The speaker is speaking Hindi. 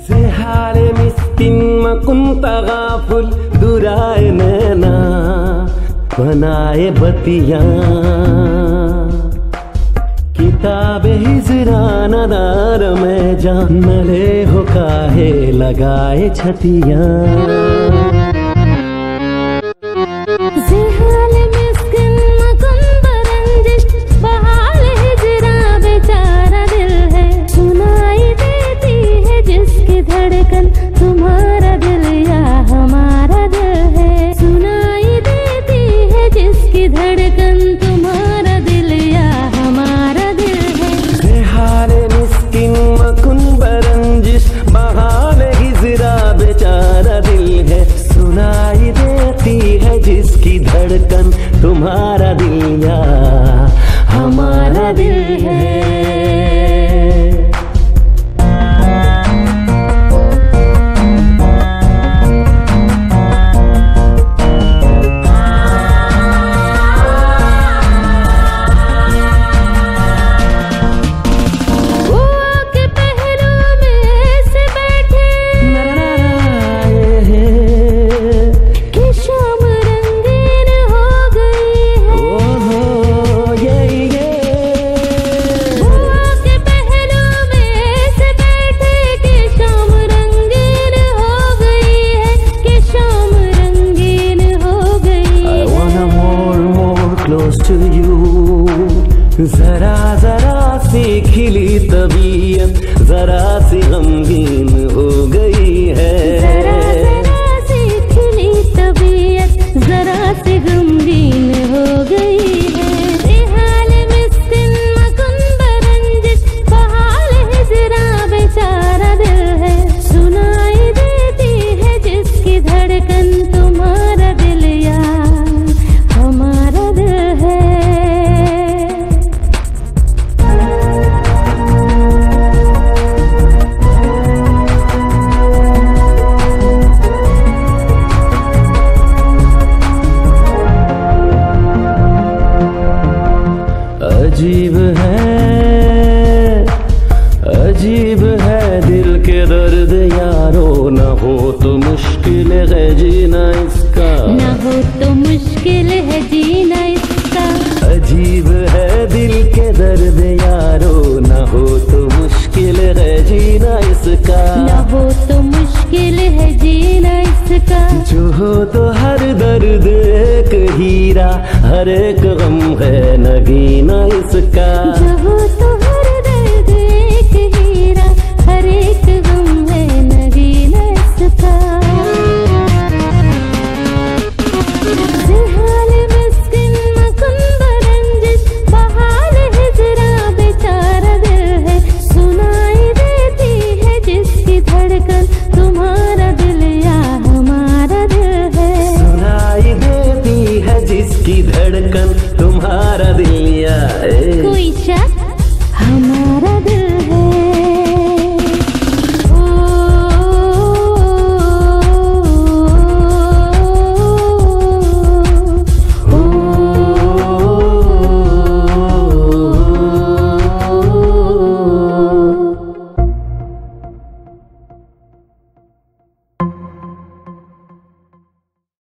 زي حال مسكين ما كنت غافل दुराए नैना बनाए बतिया किताब हिजरा नदार में जान मले हो काहे लगाए छतिया तुम्हारा दिल या हमारा दिल है, सुनाई देती है जिसकी धड़कन तुम्हारा दिल या हमारा दिल है। बेहाल मिस्किन मकुन बरंजिश बहाल हिजरा बेचारा दिल है, सुनाई देती है जिसकी धड़कन तुम्हारा दिल या हमारा दिल है। To you जरा जरा सी खिली तबीयत जरा सी गमगीन हो गई है, जरा जरा सी खिली तबीयत जरा सी गमगीन हो गई है। बेहाल मिस्किन मकुन बरंजिश बहाल हिजरा बेचारा दिल है, सुनाई देती है जिसकी धड़कन तुम्हारा दिल या हमारा दिल है। अजीब है दिल के दर्द यारो, न हो तो मुश्किल है जीना इसका, न हो तो मुश्किल है जीना इसका। अजीब है दिल के दर्द यारो, न हो तो मुश्किल है जीना इसका, न हो तो मुश्किल है जीना इसका। जो हो तो हर दर्द एक हीरा, हर एक गम है नगीना इसका। जो हो तो